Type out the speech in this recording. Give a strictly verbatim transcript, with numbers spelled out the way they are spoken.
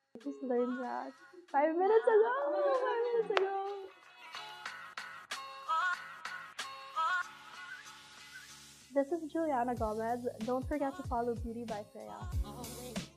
I just learned that five minutes ago. Five minutes ago. This is Juliana Gomez. Don't forget to follow Beauty by Freya.